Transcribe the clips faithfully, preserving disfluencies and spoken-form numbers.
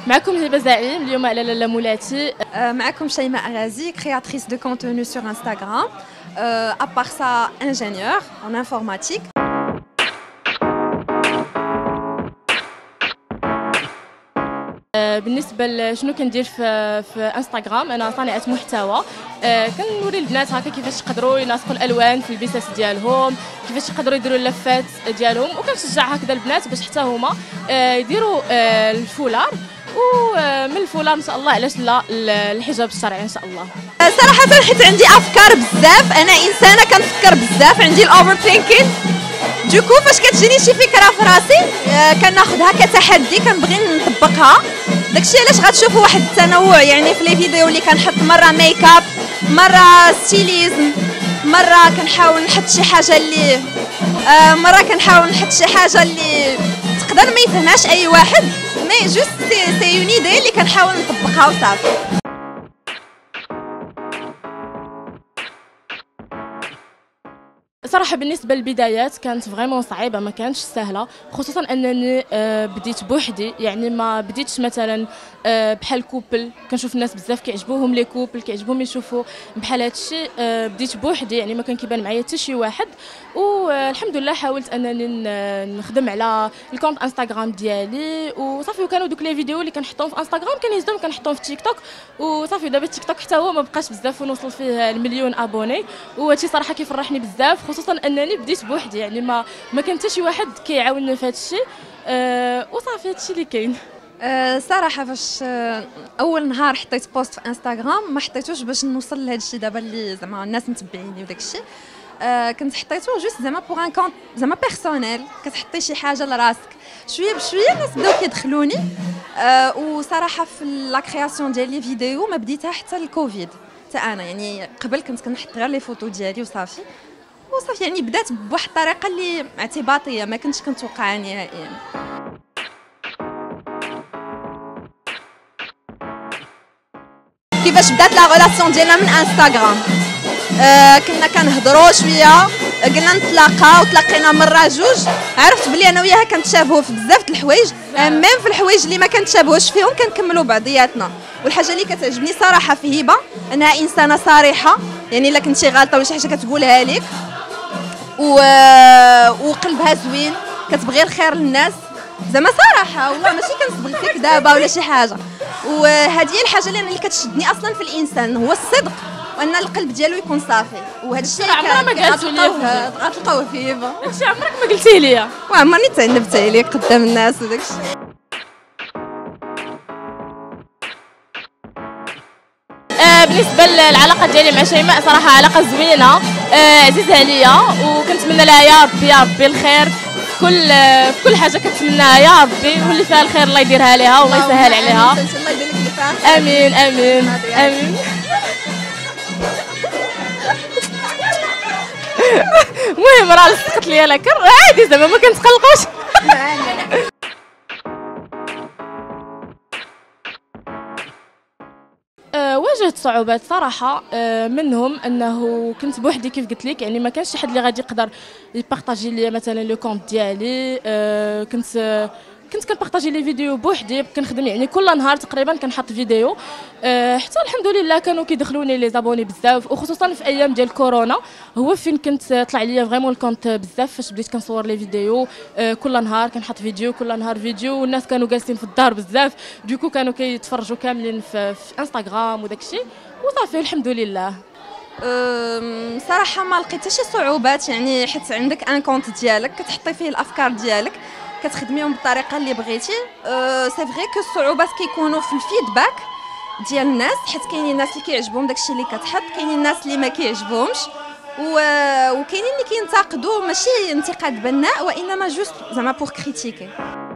معكم هبه زعيم اليوم على لالا مولاتي. معكم شيماء غازي créatrice de contenu sur Instagram, à part ça ingénieure en informatique. بالنسبه لشنو كندير في في انستغرام، انا صانعه محتوى. كنوري البنات هكا كيفاش يقدروا يناسقوا الالوان في البيسات ديالهم، كيفاش يقدروا يديروا اللفات ديالهم، وكنشجع هكذا البنات باش حتى هما يديروا الفولار، ومن الفولار ان شاء الله علاش لا الحجاب الشرعي ان شاء الله. صراحه حيت عندي افكار بزاف، انا انسانه كنفكر بزاف، عندي الاوفر ثينكين. دوكو فاش كتجيني شي فكره في راسي كناخذها كتحدي، كنبغي نطبقها. داكشي علاش غتشوفوا واحد التنوع يعني في لي فيديو اللي كنحط مره ميك اب، مره ستيليزم، مره كنحاول نحط شي حاجه اللي آه مره كنحاول نحط شي حاجه اللي تقدر ما يفهمهاش اي واحد، مي جوست سي سي اون ايدي اللي كنحاول نطبقها وصافي. صراحه بالنسبه للبدايات كانت فريمون صعيبه، ما كانتش سهله، خصوصا انني بديت بوحدي، يعني ما بديتش مثلا بحال كوبل. كنشوف الناس بزاف كيعجبوهم لي كوبل، كيعجبوهم يشوفوا بحال هذا الشيء. بديت بوحدي يعني ما كان كيبان معايا حتى شي واحد، والحمد لله حاولت انني نخدم على الكونت انستغرام ديالي وصافي. وكانوا دوك لي فيديو اللي كنحطهم في انستغرام كنهزهم كنحطهم في تيك توك وصافي. دابا تيك توك حتى هو ما بقاش بزاف ونوصل فيه المليون ابوني، وهادشي صراحه كيفرحني بزاف، خصوصا انني بديت بوحدي، يعني ما ما كان حتى شي واحد كيعاونني في هذا الشيء. أه وصافي هادشي اللي كاين. أه صراحه فاش أه اول نهار حطيت بوست في انستغرام ما حطيتوش باش نوصل لهذا الشيء دابا اللي زعما الناس متبعيني وداك الشيء. أه كنت حطيتو جوست زعما بوغ ان كونت زعما بيرسونيل، كتحطي شي حاجه لراسك. شويه بشويه الناس بداو كيدخلوني. أه وصراحه في لا كرياسيون ديال لي فيديو ما بديتها حتى الكوفيد حتى انا، يعني قبل كنت كنحط غير لي فوتو ديالي وصافي وصافي، يعني بدات بواحد الطريقه اللي اعتباطيه ما كنتش كنتوقعها نهائيا. كيفاش بدات لا غولاسيون ديالنا من انستغرام؟ آه كنا كنهضروا شويه، قلنا نتلاقاو، تلاقينا مره جوج، عرفت بلي انا وياها كنتشابهوا في بزاف د الحوايج، ميم في الحوايج اللي ما كنتشابهوش فيهم كنكملوا بعضياتنا. والحاجه اللي كتعجبني صراحه في هبه انها انسانه صريحه، يعني الا كنتي غالطه ولا شي حاجه كتقولها لك، و... وقلبها زوين، كتبغي الخير للناس زعما صراحه والله، ماشي كنصبغ فيك دابا ولا شي حاجه. وهذه هي الحاجه اللي, اللي كتشدني اصلا في الانسان، هو الصدق وان القلب ديالو يكون صافي. وهذا الشيء عمرها ما قالت لي، غتلقاوه في هبه. هادشي عمرك ما قلتي لي، وعمرني تعنبت عليك قدام الناس وداك الشيء. آه بالنسبه للعلاقه ديالي مع شيماء صراحه علاقه زوينه، آه عزيزه عليا، وكنتمنى لها يا ربي يا ربي الخير في كل في كل حاجه كتمناها، يا ربي واللي فيها الخير الله يديرها لها والله يسهل عليها. الله يدير لك اللي فيها. امين امين امين. المهم راه لصقت ليا لاكر عادي زعما ما كنتقلقوش. أه واجهت صعوبات صراحه، أه منهم انه كنت بوحدي كيف قلت لك، يعني ما كانش شي حد اللي غادي يقدر يبارطاجي لي مثلا لو كونت ديالي. أه كنت أه كنت كنبارطاجي لي فيديو بوحدي، كنخدم يعني كل نهار تقريبا كنحط فيديو. أه حتى الحمد لله كانوا كيدخلوني لي زابوني بزاف، وخصوصا في ايام ديال كورونا هو فين كنت طلع ليا فريمون الكونت بزاف، فاش بديت كنصور لي فيديو. أه كل نهار كنحط فيديو، كل نهار فيديو، والناس كانوا جالسين في الدار بزاف، دوكو كانوا كيتفرجوا كاملين في, في انستغرام وداك الشيء، وصافي الحمد لله. صراحه ما لقيت شي صعوبات، يعني حيت عندك ان كونت ديالك كتحطي فيه الافكار ديالك، كتخدميهم بالطريقه اللي بغيتي. أه سي فري كو الصعوبات كيكونوا في الفيدباك ديال الناس، حيت كاينين الناس اللي كيعجبهم داكشي اللي كتحط، كاينين الناس اللي ما كيعجبهمش، وكاينين اللي كينتقدوا ماشي انتقاد بناء وانما جوست زعما بور كريتيكي.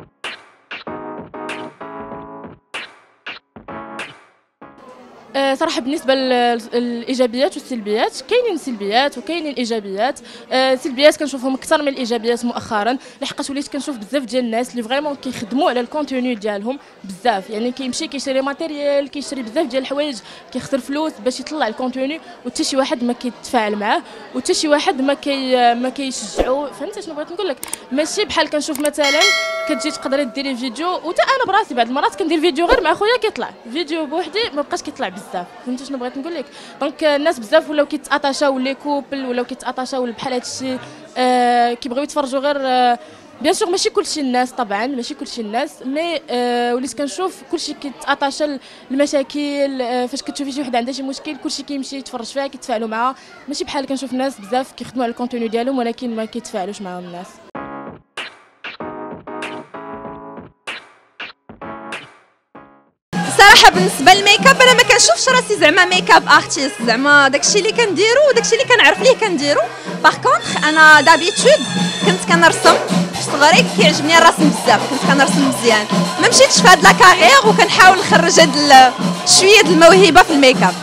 صراحه بالنسبه للايجابيات والسلبيات، كاينين سلبيات وكاينين ايجابيات. سلبيات كنشوفهم اكثر من الايجابيات مؤخرا، لحقاش وليت كنشوف بزاف ديال الناس اللي فريمون كيخدموا على الكونتوني ديالهم بزاف، يعني كيمشي كيشري ماتيريال، كيشري بزاف ديال الحوايج، كيخسر فلوس باش يطلع الكونتوني، وحتى شي واحد ما كيتفاعل معاه، وحتى شي واحد ما كي ما كيشجعو. فهمتي شنو بغيت نقول لك؟ ماشي بحال كنشوف مثلا كتجي تقدري ديري فيديو. وتا انا براسي بعض المرات كندير فيديو غير مع خويا كيطلع فيديو بوحدي ما بقاش كيطلع بزاف. فهمتي شنو بغيت نقول لك؟ دونك الناس بزاف ولاو كيتاتاشاو لي كوبل ولاو كيتاتاشاو بحال هذا الشيء، آه كيبغيو يتفرجوا غير آه بيان سور ماشي كلشي الناس طبعا ماشي كلشي الناس مي آه وليت كنشوف كلشي كيتاتاشا المشاكل. آه فاش كتشوفي شي وحده عندها شي مشكل كلشي كيمشي يتفرج فيها كيتفاعلوا معها، ماشي بحال كنشوف ناس بزاف كيخدموا على الكونتوني ديالهم ولكن ما كيتفاعلوش معاهم الناس. صراحه بالنسبه للميك اب انا ما كنشوفش راسي زعما ميك اب ارتيست، زعما داكشي اللي كنديرو وداكشي اللي كنعرف ليه كنديرو. باغ كونطخ انا دابيتود كنت كنرسم صغري، كيعجبني الرسم بزاف، كنت كنرسم مزيان. ما مشيتش في هاد لا كارير وكنحاول نخرج هاد شويه د الموهبه في الميك اب.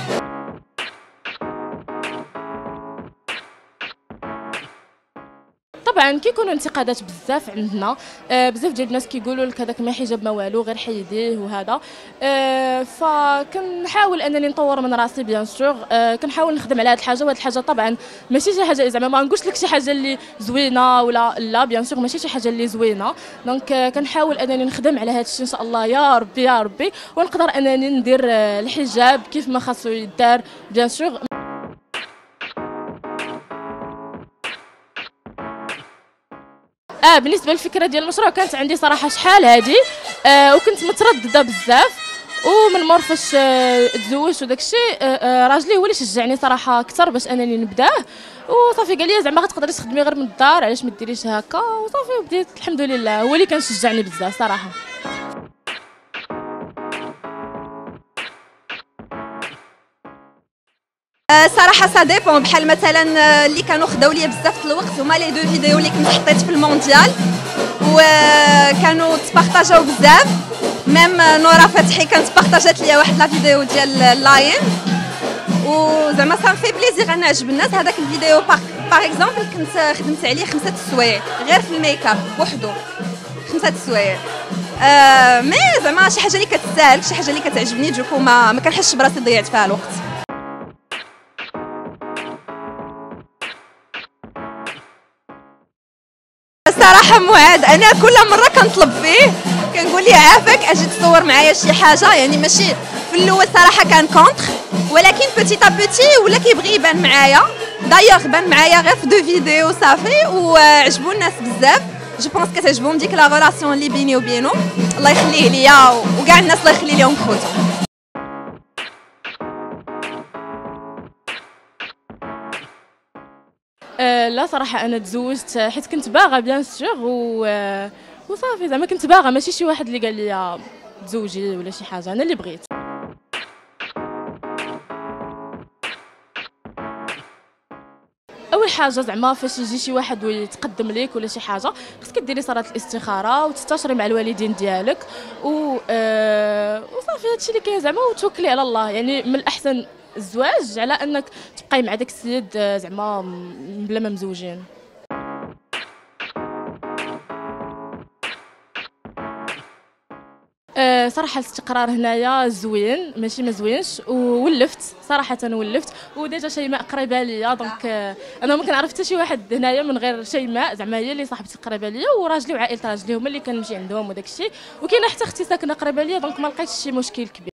طبعا كيكونوا انتقادات بزاف عندنا، آه بزاف ديال الناس كيقولوا لك هذاك ما حجاب ما والو غير حيديه وهذا. آه فكنحاول انني نطور من راسي بيان سور. آه كنحاول نخدم على هذه الحاجه، وهذه الحاجه طبعا ماشي شي حاجه زعما ما نقولش لك شي حاجه اللي زوينه ولا لا، بيان سور ماشي شي حاجه اللي زوينه. دونك آه كنحاول انني نخدم على هذا الشيء ان شاء الله يا ربي يا ربي، ونقدر انني ندير آه الحجاب كيف ما خاصو يدار بيان سور. اه بالنسبه للفكره ديال المشروع كانت عندي صراحه شحال هادي، آه وكنت متردده بزاف، ومن مور فاش آه تزوجت وداك الشيء آه آه راجلي هو اللي شجعني صراحه اكثر باش انني نبداه. وصافي قال لي زعما غتقدري تخدمي غير من الدار، علاش ما ديريش هكا، وصافي وبديت الحمد لله. هو اللي كان شجعني بزاف صراحه. صراحه سا ديبون، بحال مثلا اللي كانوا خداو ليا بزاف الوقت هما لي دو فيديو اللي كنت حطيت في المونديال وكانوا تبارطاجاو بزاف. ميم نورا فتحي كانت بارطاجات ليا واحد لا فيديو ديال اللاين، وزعما صار في بليزير انا عجب الناس هذاك الفيديو. باغ اكزومبل كنت خدمت عليه خمسة السوايع غير في الميك اب بوحدو، خمسة السوايع. آه مي زعما شي حاجه اللي كتستاهل، شي حاجه اللي كتعجبني، دوكو ما ما كنحسش براسي ضيعت فيها الوقت. صراحة معاد انا كل مره كنطلب فيه كنقول ليه عافاك اجي تصور معايا شي حاجه، يعني ماشي في الاول صراحه كان كونتر، ولكن بوتي تا بوتي ولا كيبغي يبان معايا. دايوغ بان معايا غير في دو فيديو صافي وعجبوا الناس بزاف. جو بونس كتعجبهم ديك لا ريلاسيون اللي بيني وبينه، الله يخليه ليا وكاع الناس الله يخلي لهم خوتهم. أه لا صراحه انا تزوجت حيت كنت باغا بيان سور و وصافي زعما كنت باغا، ماشي شي واحد اللي قال لي تزوجي ولا شي حاجه، انا اللي بغيت. اول حاجه زعما فاش يجي شي واحد ويتقدم لك ولا شي حاجه خصك ديري صلاه الاستخاره وتستشري مع الوالدين ديالك و أه وصافي هادشي اللي كاين زعما، وتوكلي على الله. يعني من الاحسن الزواج على انك تبقاي مع داك السيد زعما بلا ما مزوجين. أه صراحه الاستقرار هنايا زوين ماشي ما زوينش، وولفت صراحه ولفت وديجا شيماء قريبه ليا. دونك أه انا ما كنعرف حتى شي واحد هنايا من غير شيماء، زعما هي اللي صاحبتي قريبه ليا، وراجلي وعائله راجلي هما اللي كنمشي عندهم وداك الشيء، وكاينه حتى اختي ساكنه قريبه ليا. دونك ما لقيتش شي مشكل كبير.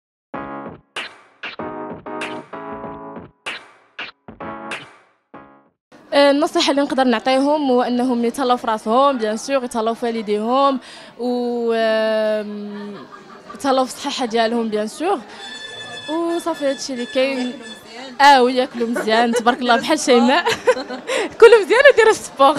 النصيحة اللي نقدر نعطيهم هو انهم يتهلاو في راسهم بيان سور، يتهلاو في والديهم و يتهلاو في الصحة ديالهم بيان سور، وصافي هادشي اللي كاين. اه وياكلوا مزيان تبارك الله بحال شيماء كلوا مزيان وديروا السبور.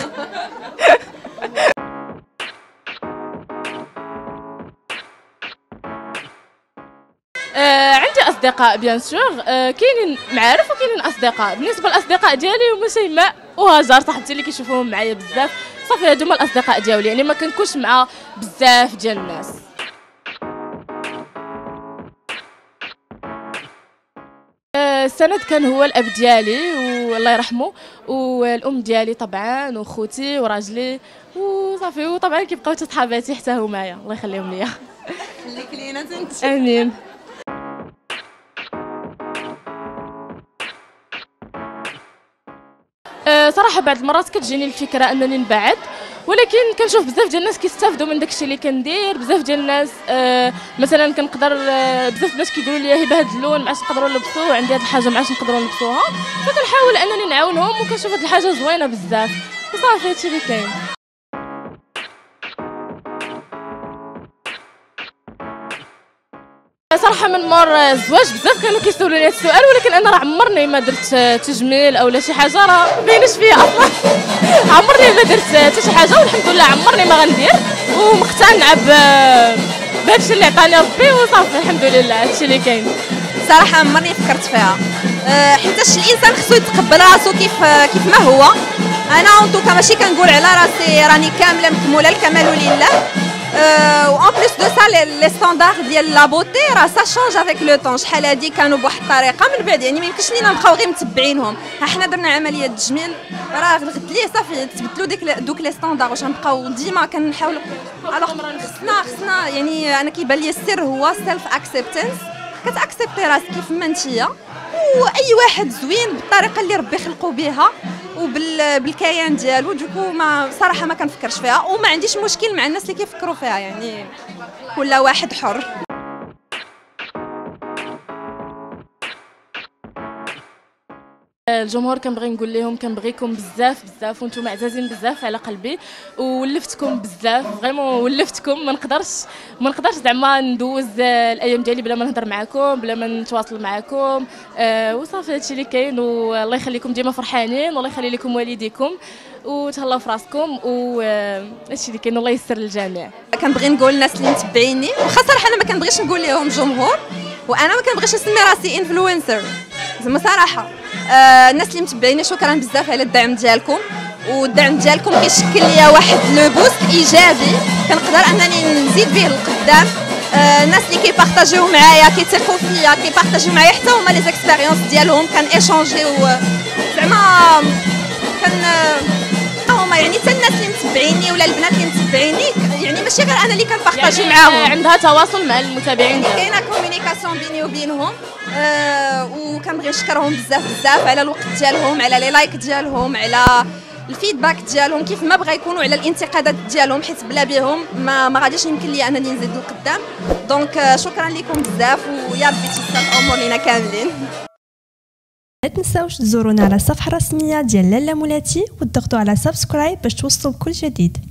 آه عندي اصدقاء بيان سور، آه كاينين معارف وكاينين اصدقاء. بالنسبه للاصدقاء ديالي هما شيماء وهاجر صاحبتي اللي كيشوفوهم معايا بزاف، صافي هادو هما الاصدقاء ديالي، يعني ما كنكونش مع بزاف ديال الناس. آه السند كان هو الاب ديالي والله يرحمه، والام ديالي طبعا، وخوتي وراجلي وصافي، وطبعا كيبقاو حتى صحاباتي حتى همايا الله يخليهم ليا. خليك لينا انت. امين. صراحه بعض المرات كتجيني الفكره انني نبعد، ولكن كنشوف بزاف ديال الناس كيستافدوا من داكشي اللي كندير. بزاف ديال الناس آه مثلا كنقدر آه بزاف الناس كيقولوا لي هي بهذا اللون ما عادش نقدروا نلبسوه، عندي هذه الحاجه ما عادش نقدروا نلبسوها، فكنحاول انني نعاونهم وكنشوف هذه الحاجه زوينه بزاف وصافي هادشي اللي كاين. صراحه من مور الزواج بزاف كانوا كيسولوني هذا السؤال، ولكن انا راه عمرني ما درت تجميل او لا شي حاجه، راه ما باينش فيا اصلا. عمرني ما درت حتى شي حاجه والحمد لله عمرني ما غندير، ومقتنعه بهذا الشيء اللي عطاني ربي وصافي الحمد لله هادشي اللي كاين. صراحه عمرني فكرت فيها أه حيتاش الانسان خصو يتقبل راسو كيف كيف ما هو. انا اونطوكا ماشي كنقول على راسي راني كامله مكموله، الكمال لله. و ان بليس دو سا لي ستاندار ديال لا بوتي راه سا شونج افيك لو طون. شحال هادي كانوا بواحد الطريقه من بعد يعني ما يمكنش لينا نبقاو غير متبعينهم. ها حنا درنا عمليه تجميل راه غد ليه صافي تبدلوا ديك دوك لي ستاندار. واش غنبقاو ديما كنحاولوا؟ الوغ خصنا خصنا يعني انا كيبان لي السر هو سيلف اكسبتنس، كتاكسبتي راسك كيف ما انتيا، واي واحد زوين بالطريقه اللي ربي خلقو بها وبالكيان ديالو. دوكو ما صراحه ما كنفكرش فيها وما عنديش مشكل مع الناس اللي كيفكروا فيها، يعني كل واحد حر. الجمهور كنبغي نقول لهم كنبغيكم بزاف بزاف وانتم عزازين بزاف على قلبي، وولفتكم بزاف فريمون ولفتكم. ما نقدرش ما نقدرش زعما ندوز الايام ديالي بلا ما نهضر معكم بلا ما نتواصل معكم أه وصافي هادشي اللي كاين. والله يخليكم ديما فرحانين والله يخلي لكم والديكم وتهلاو في راسكم وهادشي اللي كاين. الله يسر للجميع. كنبغي نقول للناس اللي متبعيني، واخا صراحه انا ما كنبغيش نقول لهم جمهور وانا ما كنبغيش نسمي راسي انفلونسر زعما صراحه. آه الناس اللي متبعيني شكرا بزاف على الدعم ديالكم، والدعم ديالكم كيشكل ليا واحد لو بوست ايجابي كنقدر انني نزيد به للقدام. آه الناس اللي كيبارطاجيو معايا كيتيقوا فيا كيبارطاجيو معايا حتى هما لي زيكسبيريونس ديالهم كان ايشونجيو زعما كان هما يعني حتى الناس اللي متبعيني ولا البنات اللي متبعيني يعني ماشي غير انا اللي كنبارطاجي يعني معاهم، عندها تواصل مع المتابعين ديالها، كاينه كومونيكاسيون بيني وبينهم. آه وكنبغي نشكرهم بزاف بزاف على الوقت ديالهم، على لي لايك ديالهم، على الفيدباك ديالهم كيف ما بغا يكونوا، على الانتقادات ديالهم حيت بلا بهم ما ما غاديش يمكن لي انني نزيد لقدام. دونك آه شكرا لكم بزاف ويا ربي تيسر الامور لينا كاملين. لا تنساوش تزورونا على الصفحه الرسميه ديال لاله مولاتي وتضغطوا على سبسكرايب باش توصلوا بكل جديد.